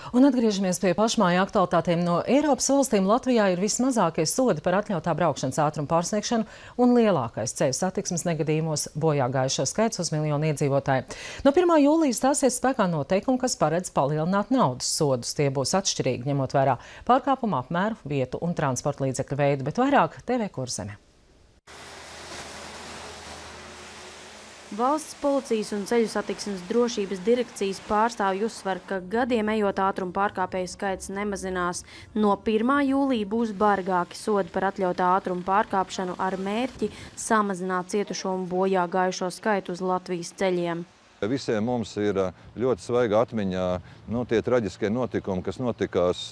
Un atgriežamies pie pašmāju aktualitātēm. No Eiropas valstīm Latvijā ir vismazākie sodi par atļautā braukšanas ātruma pārsniegšanu un lielākais ceļu satiksmes negadījumos bojā gājušo skaits uz 1 miljonu iedzīvotāju. No 1. jūlija stāsies spēkā noteikumi, kas paredz palielināt naudas sodus. Tie būs atšķirīgi, ņemot vērā pārkāpuma apmēru, vietu un transporta līdzekļu veidu, bet vairāk TV Kurzeme. Valsts policijas un ceļu satiksmes drošības direkcijas pārstāvji uzsver, ka gadiem ejot ātruma pārkāpēju skaits nemazinās. No 1. jūlija būs bargāki sodi par atļautā ātruma pārkāpšanu ar mērķi samazināt cietušo un bojā gājušo skaitu uz Latvijas ceļiem. Visiem mums ir ļoti svaiga atmiņā tie traģiskie notikumi, kas notikās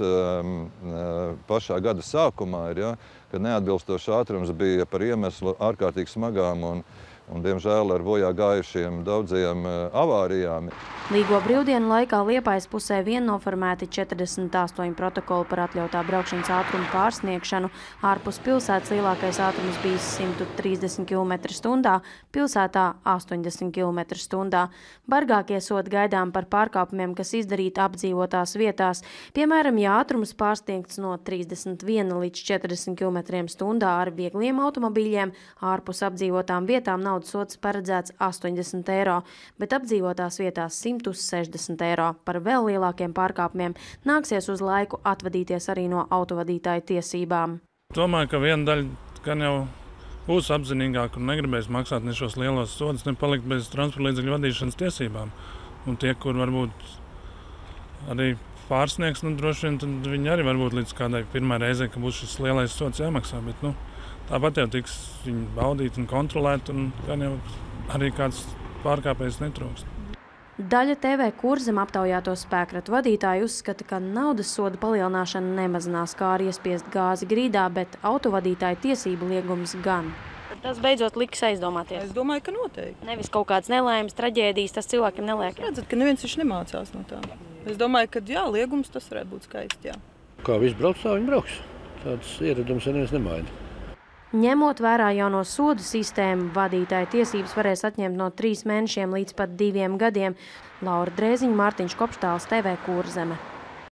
pašā gada sākumā, kad neatbilstošs ātrums bija par iemeslu ārkārtīgi smagām un diemžēl ar bojā gājušiem daudziem avārijām. Līgo brīvdienu laikā Liepājas pusē vien noformēti 48 protokoli par atļautā braukšanas ātruma pārsniegšanu. Ārpus pilsētas lielākais ātrums bija 130 km/h, pilsētā 80 km/h. Bargākie sodi gaidām par pārkāpumiem, kas izdarīti apdzīvotās vietās. Piemēram, ja ātrums pārsniegts no 31 līdz 40 km/h ar viegliem automobīļiem, ārpus apdzīvotām vietām naudas sods paredzēts 80 eiro, bet apdzīvotās vietās 160 eiro. Par vēl lielākiem pārkāpumiem nāksies uz laiku atvadīties arī no autovadītāju tiesībām. Domāju, ka viena daļa gan jau būs apzinīgāka un negribēs maksāt ne šos lielos sodus, ne palikt bez transporta līdzekļu vadīšanas tiesībām. Un tie, kur varbūt arī pārsniegs, droši vien, tad viņi arī varbūt līdz kādai pirmai reizei, ka būs šis lielais sods jāmaksā, bet tāpat jau tiks viņi baudīt un kontrolēt, un gan jau arī kāds pārkāpējs netrūkst. Daļa TV Kurzeme aptaujāto spēkratu vadītāji uzskata, ka naudas soda palielināšana nemazinās, kā arī iespiest gāzi grīdā, bet autovadītāju tiesību liegums gan. Tas beidzot liks aizdomāties. Es domāju, ka noteikti. Nevis kaut kāds nelaimes, traģēdijas, tas cilvēkiem neliek. Redzat, ka neviens viņš nemācās no tā. Es domāju, ka jā, liegums tas varētu būt skaisti, jā. Kā viss brauc, tā viņi brauks. Tāds ieradums neviens nemaina. Ņemot vērā jauno sodu sistēmu, vadītāja tiesības varēs atņemt no 3 mēnešiem līdz pat 2 gadiem. Laura Drēziņa, Mārtiņš Kopštāls, TV Kurzeme.